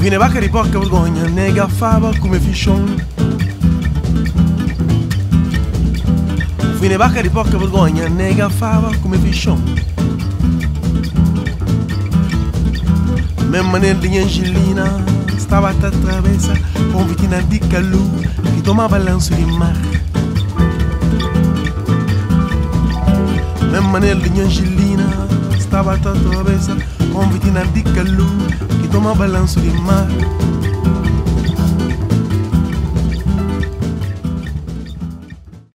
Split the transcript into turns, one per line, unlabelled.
Fine vacca di porca vergogna, nega fava come fiscion. Fine vacca di porca vergogna, nega fava come fiscion. Memma nel di Angelina stava a travessa con vitina di calù che tomava l'anso di mare. Memma nel di Angelina stava a travessa con vitina di calù che tomava l'anso di mare.